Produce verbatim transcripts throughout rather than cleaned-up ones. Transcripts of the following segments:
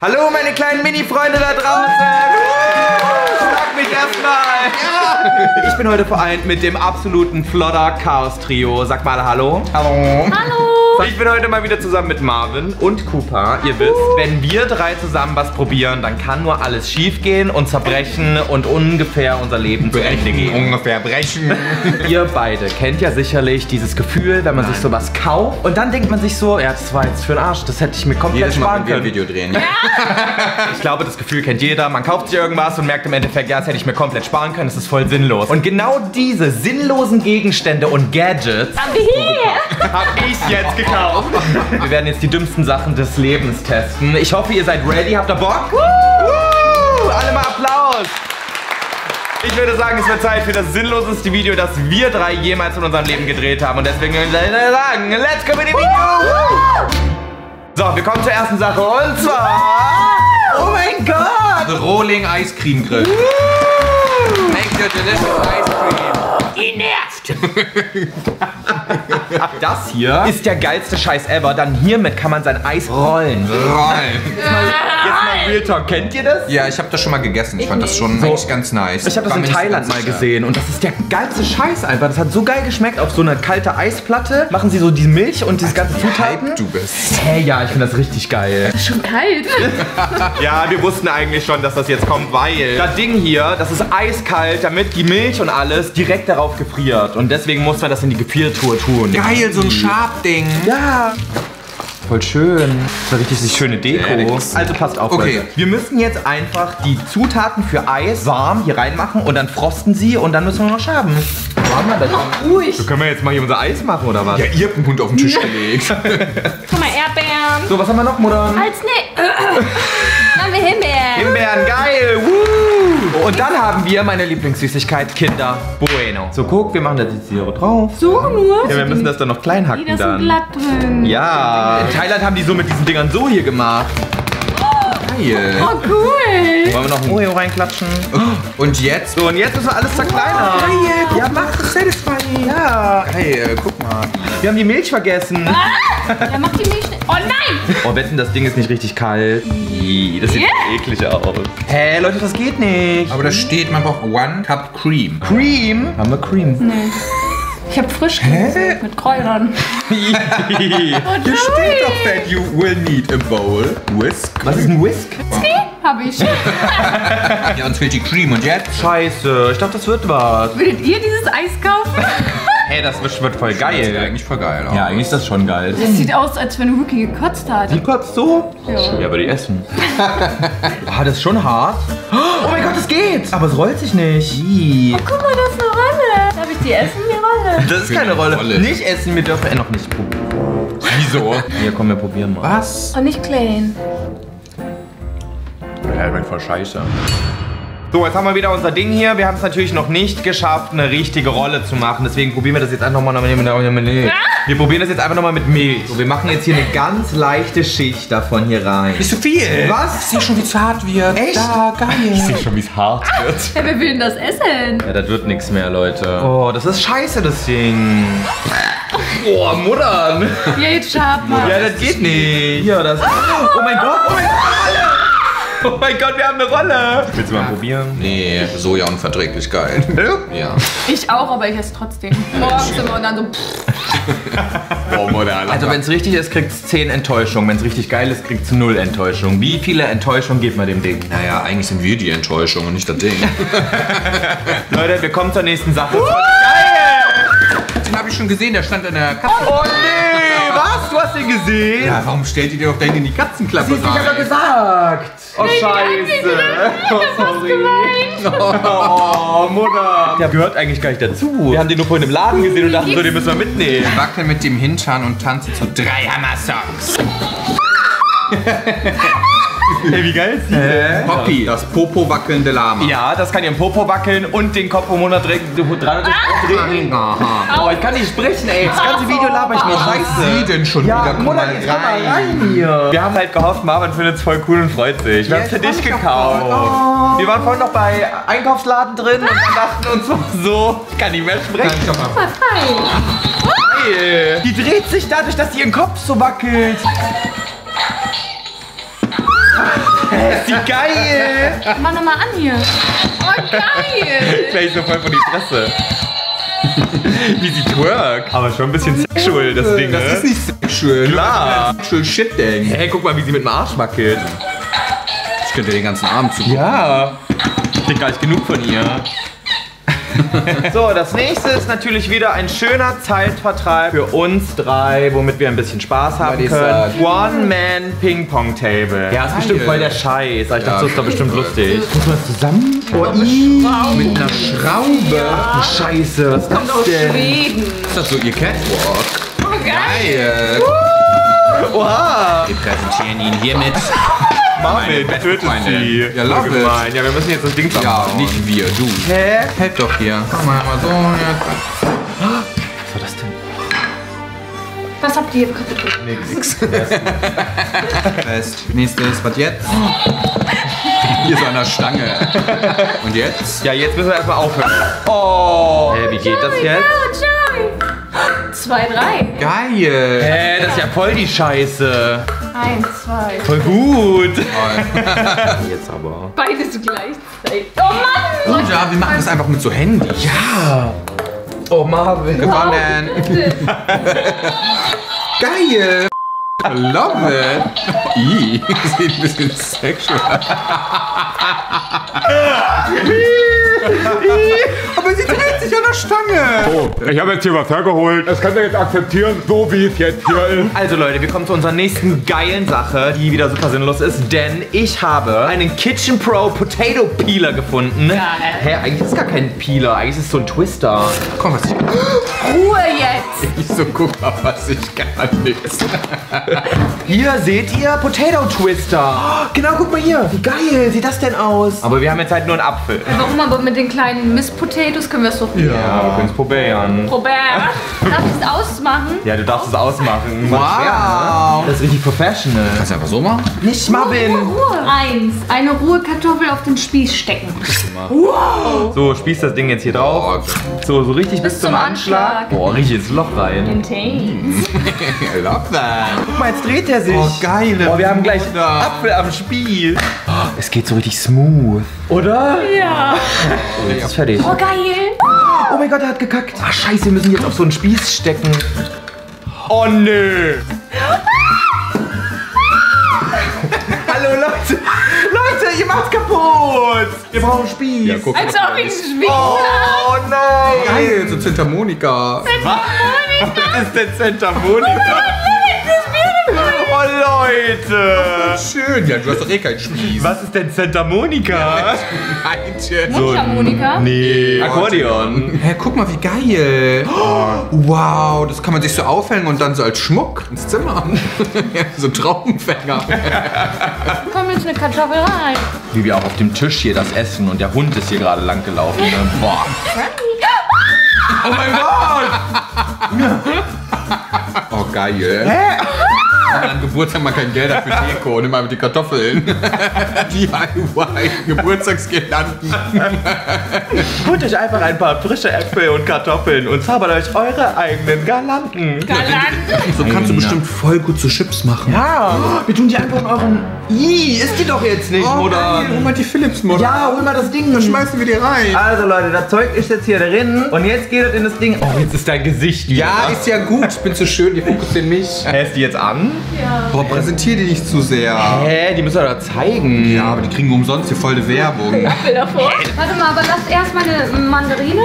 Hallo meine kleinen Mini-Freunde da draußen! Schlag mich erstmal! Ja. Ich bin heute vereint mit dem absoluten Flodder-Chaos-Trio. Sag mal Hallo. Hallo. Hallo. Ich bin heute mal wieder zusammen mit Marvin und Cooper. Ihr wisst, wenn wir drei zusammen was probieren, dann kann nur alles schief gehen und zerbrechen und ungefähr unser Leben zu Ende gehen. Ungefähr brechen. Ihr beide kennt ja sicherlich dieses Gefühl, wenn man Nein. sich sowas kauft und dann denkt man sich so, ja, das war jetzt für den Arsch, das hätte ich mir komplett Jedes Mal, sparen wenn wir ein können. Video drehen. Ja. Ich glaube, das Gefühl kennt jeder. Man kauft sich irgendwas und merkt im Endeffekt, ja, das hätte ich mir komplett sparen können, das ist voll sinnlos. Und genau diese sinnlosen Gegenstände und Gadgets habe ich jetzt gekauft. Wir werden jetzt die dümmsten Sachen des Lebens testen. Ich hoffe, ihr seid ready. Habt ihr Bock? Woo! Woo! Alle mal Applaus! Ich würde sagen, es wird Zeit für das sinnloseste Video, das wir drei jemals in unserem Leben gedreht haben. Und deswegen würde ich sagen, let's go mit dem Video! So, wir kommen zur ersten Sache. Und zwar... Oh mein Gott! The Rolling Ice Cream Grill. Make your delicious ice cream. Ihr nervt! Das hier ist der geilste Scheiß ever. Dann hiermit kann man sein Eis rollen. Rollen. Jetzt mal, jetzt mal Real Talk. Kennt ihr das? Ja, ich habe das schon mal gegessen. Ich fand das schon So. eigentlich ganz nice. Ich habe das in Thailand mal gesehen und das ist der geilste Scheiß einfach. Das hat so geil geschmeckt. Auf so eine kalte Eisplatte machen sie so die Milch und diese ganzen Zutaten. Hype du bist. Hey, ja, ich finde das richtig geil. Das ist schon kalt. Ja, wir wussten eigentlich schon, dass das jetzt kommt, weil das Ding hier, das ist eiskalt, damit die Milch und alles direkt darauf gefriert. Und deswegen muss man das in die Gefriertruhe tun. Geil, so ein Sharp-Ding. Ja. Voll schön. Das ist eine richtig schöne Deko. Also passt auf, Okay. Leute. Wir müssen jetzt einfach die Zutaten für Eis warm hier reinmachen und dann frosten sie und dann müssen wir noch schaben. Warm mal das. Ruhig. So, können wir jetzt mal hier unser Eis machen oder was? Ja, ihr habt einen Hund auf den Tisch gelegt. Guck mal, Erdbeeren. So, was haben wir noch, Mutter? Als ne. Dann haben wir Himbeeren. Himbeeren, geil. Woo. Und dann haben wir meine Lieblingssüßigkeit, Kinder Bueno. So, guck, wir machen das jetzt hier drauf. So nur? Ja, wir müssen das dann noch klein Die, hacken das ist dann. glatt drin. Ja, in Thailand haben die so mit diesen Dingern so hier gemacht. Geil. Oh, cool. Wollen wir noch ein Oreo reinklatschen? Und jetzt? So, und jetzt müssen wir alles zerkleinern. Geil. Ja, mach das satisfying. Ja. Geil, guck mal. Wir haben die Milch vergessen. Der macht die Milch. Oh nein. Oh, wetten, das Ding ist nicht richtig kalt. Ih, das sieht Yeah. eklig aus. Hä, Leute, das geht nicht. Aber da steht, man braucht One Cup Cream. Cream? Haben wir Cream? Nee. Ich hab frisch gemacht mit Kräutern. Hier steht doch, that you will need a bowl, whisk. Was ist ein Whisk? Hab ich. Ja, uns fehlt die Cream. Und jetzt? Scheiße, ich dachte, das wird was. Würdet ihr dieses Eis kaufen? Hey, das wird, wird voll Das sieht geil. eigentlich voll geil aus. Ja, eigentlich ist das schon geil. Das sieht aus, als wenn Rookie gekotzt hat. Die kotzt so? Ja. Ja, aber die essen. Ah, das ist schon hart. Oh mein Gott, das geht! Aber es rollt sich nicht. Ih. Guck mal, das ist eine Rolle. Darf ich die essen, die Rolle? Das ist Für keine eine Rolle. Rolle. Nicht essen, wir dürfen eh noch nicht probieren. Wieso? Hier, komm, wir probieren mal. Was? Und nicht klein. Ja, ich bin voll scheiße. So, jetzt haben wir wieder unser Ding hier. Wir haben es natürlich noch nicht geschafft, eine richtige Rolle zu machen. Deswegen probieren wir das jetzt einfach mal mit Milch. Wir probieren das jetzt einfach nochmal mit Milch. So, wir machen jetzt hier eine ganz leichte Schicht davon hier rein. Nicht so viel. Was? Ich sehe schon, wie es hart wird. Echt? Da, geil. Ich sehe schon, wie es hart wird. Ja, wer will denn das essen? Ja, das wird nichts mehr, Leute. Oh, das ist scheiße, das Ding. Oh, Muttern. Ja, jetzt schab mal. Ja, das geht nicht. Hier, das. Oh mein Gott, oh mein Gott, Rolle. Oh mein Gott, wir haben eine Rolle. Willst du mal probieren? Nee, Soja unverträglich geil. Ja. Ich auch, aber ich esse trotzdem. Morgens immer und dann so. Oh, modern. Also wenn es richtig ist, kriegt es zehn Enttäuschungen. Wenn es richtig geil ist, kriegt es null Enttäuschungen. Wie viele Enttäuschungen gibt man dem Ding? Naja, eigentlich sind wir die Enttäuschung und nicht das Ding. Leute, wir kommen zur nächsten Sache. Geil! Den habe ich schon gesehen, der stand in der Kasse. Oh nee, was? Du hast den gesehen? Ja, warum stellt ihr dir doch denn in die Katzenklappe Siehst du, ich hab doch rein? gesagt. Oh, scheiße. Oh, sorry. Oh, Mutter. Der gehört eigentlich gar nicht dazu. Wir haben den nur vorhin im Laden gesehen und dachten so, den müssen wir mitnehmen. Wackel mit dem Hintern und tanze zu drei Hammer-Songs. Hey, wie geil ist die? Hä? Poppy, das Popo wackelnde Lama. Ja, das kann ihren Popo wackeln und den Kopf um hundertdreihundertsechzig drehen. Oh, ich kann nicht sprechen, ey. Das ganze Video laber ich nur Scheiße. Sie denn schon Ja, wieder? Komm Mutter, mal jetzt komm mal rein. rein hier. Wir haben halt gehofft, Marvin findet es voll cool und freut sich. Wir haben es für dich gekauft. Wir waren vorhin noch bei Einkaufsladen drin und dann dachten uns so, ich kann nicht mehr sprechen. Geil. Die dreht sich dadurch, dass sie ihren Kopf so wackelt. ist die geil. Mach nochmal an hier. Oh, geil. Gleich so voll vor die Fresse. Wie sie twerk. Aber schon ein bisschen sexual, das Ding, Das ne? ist nicht sexual. Klar. Sexual Shit denken. Hey, guck mal, wie sie mit dem Arsch wackelt. Ich könnte den ganzen Abend zu. Ja. Ich krieg gar nicht genug von ihr. So, das nächste ist natürlich wieder ein schöner Zeitvertreib für uns drei, womit wir ein bisschen Spaß haben ich können. sagen. One-Man-Ping-Pong-Table. Ja, ist bestimmt voll der Scheiß. Aber ich dachte, das ist doch bestimmt lustig. Muss man das zusammen? Oh, ii. Mit einer Schraube. Scheiße, was ist das denn? Schweden. Ist das so ihr Catwalk? Oh, geil. Geil. Oha! Wir präsentieren ihn hiermit. Marvin, tötet Freundin. sie. Ja, love So it. gemein. Ja, wir müssen jetzt das Ding Ja, zusammenbauen. nicht wir, du. Hä? Hält doch hier. Komm mal, mal so. Ja. Was war das denn? Was habt ihr kaputt? Nix. Fest. Nächstes, was jetzt? Hier so an der Stange. Und jetzt? Ja, jetzt müssen wir erstmal aufhören. Oh! Hä, wie geht das jetzt? Zwei, drei. Geil. Hä, das ist ja voll die Scheiße. Eins, zwei. Voll gut. Toll. Jetzt aber. Beides gleichzeitig. Oh Mann! Und ja, wir machen das einfach mit so Handy. Ja. Oh, Marvin. Gewonnen. Geil. Love it. Ih, sieht ein bisschen sexual. Aber sie dreht sich an der Stange. Oh, ich habe jetzt hier was hergeholt. Das könnt ihr jetzt akzeptieren, so wie es jetzt hier ist. Also Leute, wir kommen zu unserer nächsten geilen Sache, die wieder super sinnlos ist, denn ich habe einen Kitchen Pro Potato Peeler gefunden. Geil. Hä, eigentlich ist es gar kein Peeler, eigentlich ist es so ein Twister. Komm, was ich, Ruhe jetzt. ich so guck mal, was ich gar nichts. Hier seht ihr Potato Twister. Oh, genau, guck mal hier. Wie geil sieht das denn aus? Aber wir haben jetzt halt nur einen Apfel. Warum aber mit den kleinen Miss-Potatoes können wir es doch Ja, wir können es probieren. Robert, darf ich es ausmachen? Ja, du darfst es ausmachen. Wow. Das ist richtig professional. Kannst du einfach so machen? Nicht Marvin. Ruhe. Eins. Eine rohe Kartoffel auf den Spieß stecken. So, spieß das Ding jetzt hier drauf. So, so richtig bis, Bis zum zum Anschlag. Anschlag. Boah, richtig ins Loch rein. Intense. I love that. Guck mal, jetzt dreht er sich. Oh, geil. Oh, wir haben gleich Apfel am Spieß. Oh, es geht so richtig smooth. Oder? Ja. Oh, jetzt ist fertig. Oh, geil. Oh mein Gott, er hat gekackt. Ach, scheiße, wir müssen jetzt auf so einen Spieß stecken. Oh, nö. Hallo, Leute. Leute, ihr macht's kaputt. Wir brauchen Spieß. Ja, guck Als ob ich es spiele. Oh, nein. Geil, so Ziehharmonika. Was ist denn Santa Monica? Oh, Leute. Schön, ja, du hast doch eh keinen Spieß. Was ist denn Santa Monica? Meinte. Mundharmonika. Nee. Akkordeon. Hä, guck mal, wie geil. Wow, das kann man sich so aufhängen und dann so als Schmuck ins Zimmer. So Traubenfänger. Komm jetzt eine Kartoffel rein. Wie wir auch auf dem Tisch hier das essen und der Hund ist hier gerade lang gelaufen. Ne? Boah. Oh mein Gott. Oh, geil. Hä? An Geburtstag mal kein Geld dafür Deko, nimm mal die Kartoffeln. D I Y, Geburtstagsgirlanden. Holt euch einfach ein paar frische Äpfel und Kartoffeln und zaubert euch eure eigenen Galanten. Galant. So kannst du bestimmt voll gut so Chips machen. Ja, wir tun die einfach in euren... Ih, isst die doch jetzt nicht, Oh, Mutter. geil, hol mal die Philips-Mutter. Ja, hol mal das Ding. Dann schmeißen wir die rein. Also Leute, das Zeug ist jetzt hier drin und jetzt geht es in das Ding. Oh, jetzt ist dein Gesicht wieder. Ja, ist ja gut. Ich bin zu schön, die fokussieren mich. Hä, ist die jetzt an? Boah, präsentier die nicht zu sehr. Hä, die müssen wir doch zeigen. Ja, aber die kriegen umsonst hier voll eine Werbung. Apfel davor. Warte mal, aber lass erst meine Mandarine.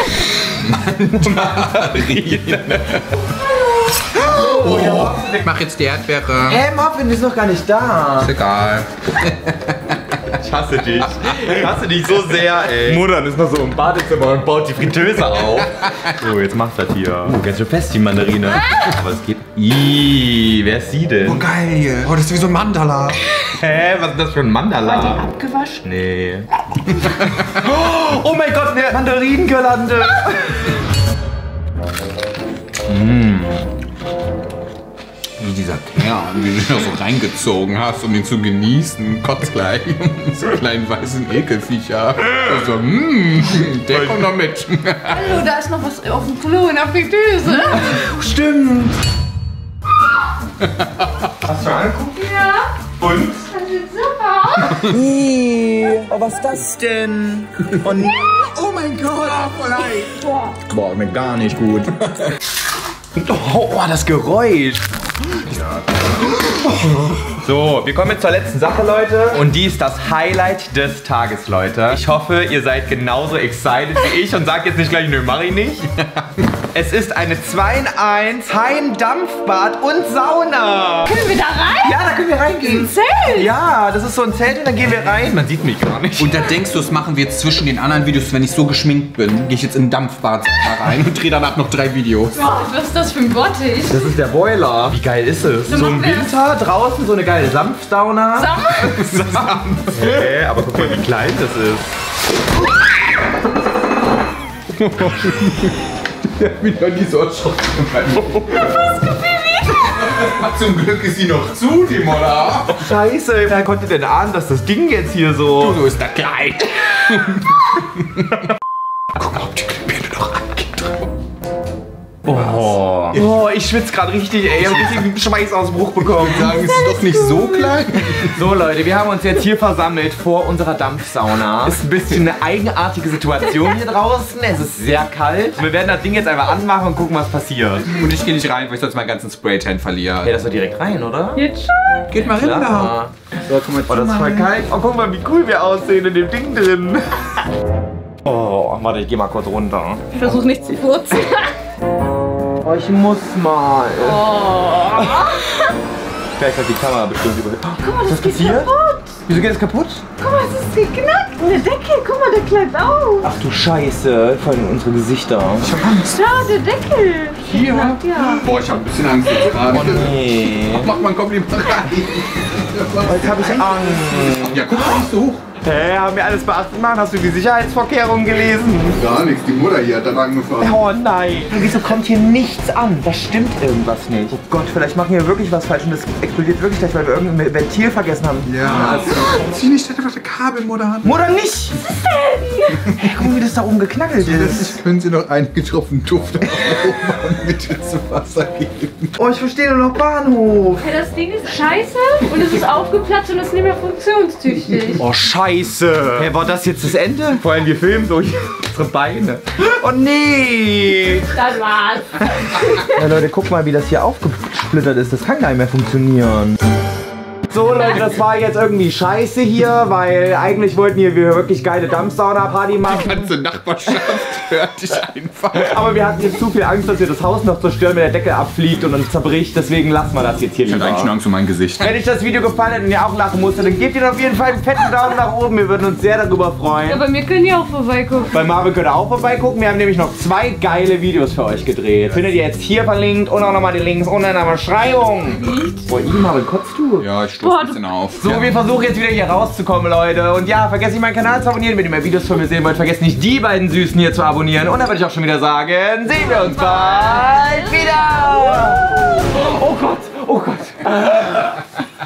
Oh, ich mach jetzt die Erdbeere. Hä, Muffin ist noch gar nicht da. Ist egal. Ich hasse dich. Ich hasse dich so sehr, ey. Mutter ist noch so im Badezimmer und baut die Fritteuse auf. So, jetzt macht das hier. Oh, ganz schön fest, die Mandarine. Aber es geht... Ih, wer ist sie Oh, denn? geil. Oh, das ist wie so ein Mandala. Hä, was ist das für ein War die Mandala? abgewaschen? Nee. Oh mein Gott, eine Mandarinengirlande. Wie dieser Kern, wie du ihn da so reingezogen hast, um ihn zu genießen. Kotzt gleich. So einen kleinen weißen Ekelviecher. Also, mmm, der kommt noch mit. Hallo, da ist noch was auf dem Klo in der Fritteuse. Stimmt. Hast du angeguckt? Ja, Und? das ist super. Oh, was ist das denn? Und Oh mein Gott. Voll heiß. boah, mir gar nicht gut. Oh, oh, das Geräusch. So, wir kommen jetzt zur letzten Sache, Leute. Und die ist das Highlight des Tages, Leute. Ich hoffe, ihr seid genauso excited wie ich und sagt jetzt nicht gleich, nö, mach ich nicht. Es ist eine zwei in eins Heimdampfbad und Sauna. Können wir da rein? Ja, da können wir reingehen. Ein Zelt? Ja, das ist so ein Zelt und dann gehen wir rein. Man sieht mich gar nicht. Und da denkst du, das machen wir jetzt zwischen den anderen Videos, wenn ich so geschminkt bin, gehe ich jetzt in ein Dampfbad rein und drehe danach noch drei Videos. Boah, was ist das für ein Bottich? Das ist der Boiler. Wie geil ist es? So im Winter draußen so eine geile Sanftsauna. Sauna? Hey, aber guck mal, wie klein das ist. Ich hab mich noch nie so erschrocken. Zum Glück ist sie noch zu, die Molla. Scheiße, wer konnte denn ahnen, dass das Ding jetzt hier so... So ist der klein. Guck mal, ob die Glühbirne noch angeht. Oh, oh ich schwitze gerade richtig, ey. Ich hab richtig einen Schweißausbruch bekommen. Sagen, es ist doch nicht so klein. So Leute, wir haben uns jetzt hier versammelt vor unserer Dampfsauna. Ist ein bisschen eine eigenartige Situation hier draußen. Es ist sehr kalt. Wir werden das Ding jetzt einfach anmachen und gucken, was passiert. Und ich gehe nicht rein, weil ich sonst meinen ganzen Spraytan verliere. Ja, das war direkt rein, oder? Jetzt schon? Geht mal rein da. Klar. So, komm mal Oh, das ist voll kalt. Oh, guck mal, wie cool wir aussehen in dem Ding drin. Oh, warte, ich geh mal kurz runter. Ich versuche nicht zu furzen. Oh, ich muss mal. Oh. Vielleicht hat die Kamera bestimmt über. Oh, Guck mal, das was geht passiert? kaputt. Wieso geht das kaputt? Guck mal, es ist geknackt. Eine Decke, guck mal, der klappt auf. Ach du Scheiße, vor allem unsere Gesichter. Ich hab Angst. Schau, der Deckel. Hier? Geknackt, ja. Boah, ich hab ein bisschen Angst jetzt gerade. Oh nee. Mach mal ein Kompliment rein. Jetzt habe ich Angst. Ja, guck mal nicht so hoch. Hä, hey, haben wir alles beachtet gemacht? Hast du die Sicherheitsvorkehrungen gelesen? Gar nichts, die Mutter hier hat da angefangen. Oh nein. Wieso kommt hier nichts an? Da stimmt irgendwas nicht. Oh Gott, vielleicht machen wir wirklich was falsch und das explodiert wirklich gleich, weil wir irgendein Ventil vergessen haben. Ja. Zieh nicht einfach das Kabel, Mutter an. Mutter nicht! Was ist denn? Hey, guck mal, wie das da oben geknackelt ist. Jetzt können Sie noch einen getroffenen Duft auf mit ins Wasser geben. Oh, ich verstehe nur noch Bahnhof. Hey, das Ding ist scheiße und es ist aufgeplatzt und ist nicht mehr funktionstüchtig. Oh, scheiße. Hey, war das jetzt das Ende? Vor allem, wir filmen durch unsere Beine. Oh, nee. Das war's. Ja, Leute, guck mal, wie das hier aufgesplittert ist. Das kann gar nicht mehr funktionieren. So Leute, das war jetzt irgendwie scheiße hier, weil eigentlich wollten hier wir wirklich geile Dampfsauna-Party machen. Die ganze Nachbarschaft hört dich einfach. Aber wir hatten jetzt zu viel Angst, dass wir das Haus noch zerstören, wenn der Deckel abfliegt und uns zerbricht. Deswegen lassen wir das jetzt hier Ich hab lieber. eigentlich nur Angst um mein Gesicht. Wenn euch das Video gefallen hat und ihr auch lachen musstet, dann gebt ihr auf jeden Fall einen fetten Daumen nach oben. Wir würden uns sehr darüber freuen. Ja, bei mir können die auch vorbeigucken. Bei Marvin könnt ihr auch vorbeigucken. Wir haben nämlich noch zwei geile Videos für euch gedreht. Findet ihr jetzt hier verlinkt und auch nochmal die Links unten in der Beschreibung. Boah, ihm, Marvin, kotzt du? Ja, ich stoß ein bisschen auf. So, wir versuchen jetzt wieder hier rauszukommen, Leute. Und ja, vergesst nicht meinen Kanal zu abonnieren, wenn ihr mehr Videos von mir sehen wollt. Vergesst nicht die beiden Süßen hier zu abonnieren. Und dann würde ich auch schon wieder sagen, sehen wir uns bald wieder. Oh Gott, oh Gott.